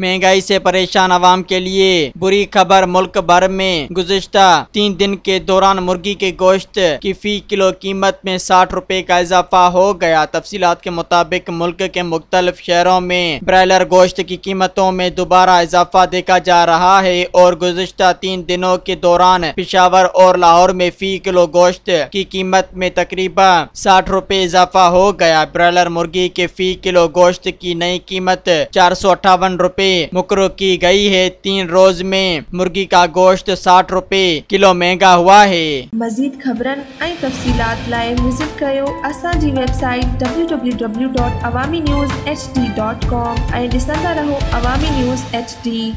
महंगाई से परेशान आवाम के लिए बुरी खबर। मुल्क भर में गुज़िश्ता 3 दिन के दौरान मुर्गी के गोश्त की फी किलो कीमत में 60 रुपए का इजाफा हो गया। तफसीलात के मुताबिक मुल्क के मुख्तलिफ शहरों में ब्रायलर गोश्त की कीमतों में दोबारा इजाफा देखा जा रहा है और गुज़िश्ता 3 दिनों के दौरान पेशावर और लाहौर में फी किलो गोश्त की कीमत में तकरीबन 60 रुपए इजाफा हो गया। ब्रायलर मुर्गी के फी किलो गोश्त की नई कीमत 458 रुपए मुकर्रर की गई है। 3 रोज में मुर्गी का गोश्त 60 रुपए किलो महंगा हुआ है। मज़ीद खबरन ऐं तफ़सीलात लाइ विज़िट कयो असांजी वेबसाइट www.awamiNewsHD.com ऐं ॾिसंदा रहो अवामी न्यूज़ HD।